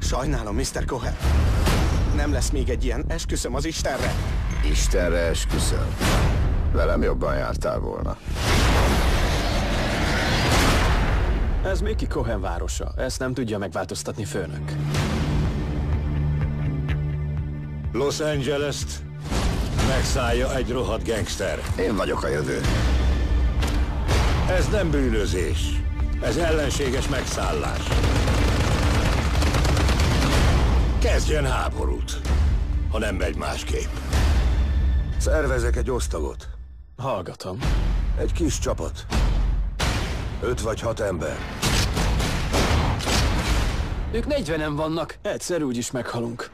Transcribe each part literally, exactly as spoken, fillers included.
Sajnálom, miszter Cohen. Nem lesz még egy ilyen, esküszöm az Istenre. Istenre esküszöm. Velem jobban jártál volna. Ez Mickey Cohen városa. Ezt nem tudja megváltoztatni főnök. Los Angeles-t megszállja egy rohadt gangster. Én vagyok a jövő. Ez nem bűnözés. Ez ellenséges megszállás. Kezdjen háborút, ha nem megy másképp. Szervezek egy osztagot. Hallgatom. Egy kis csapat. Öt vagy hat ember. Ők negyvenen vannak. Egyszer úgyis meghalunk.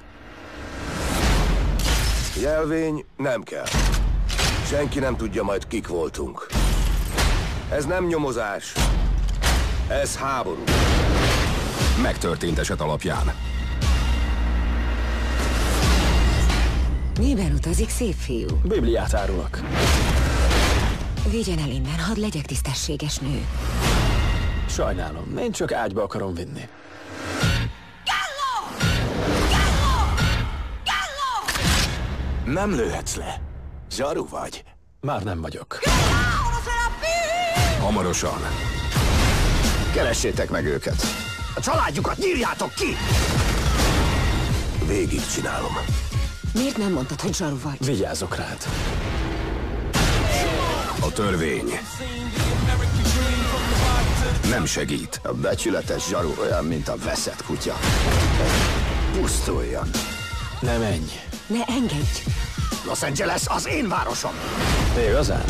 Jelvény nem kell. Senki nem tudja majd, kik voltunk. Ez nem nyomozás. Ez háború. Megtörtént eset alapján. Miben utazik, szép fiú? Bibliát árulok. Vigyen el innen, hadd legyek tisztességes nő. Sajnálom, én csak ágyba akarom vinni. Nem lőhetsz le. Zsaru vagy. Már nem vagyok. Hamarosan. Keressétek meg őket. A családjukat nyírjátok ki! Végig csinálom. Miért nem mondtad, hogy zsaru vagy? Vigyázok rád. A törvény nem segít. A becsületes zsaru olyan, mint a veszett kutya. Pusztuljon. Ne menj. Ne engedj! Los Angeles az én városom! Igazán?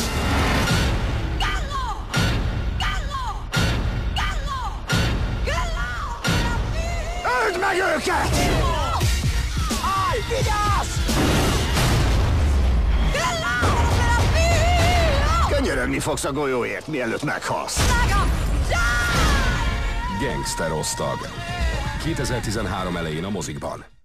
Öld meg őket! Állj, vigyázz! Könyörögni fogsz a golyóért, mielőtt meghalsz. Gangster osztag. kétezer-tizenhárom elején a mozikban.